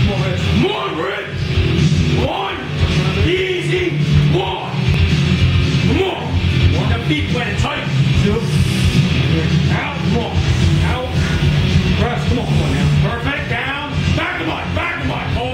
Come on, Rich. Come on, Rich. One. Easy. One. Come on. Want the feet planted tight. 2. Out. Come on. Out. Press. Come on now. Perfect. Down. Back to mine. Back to mine.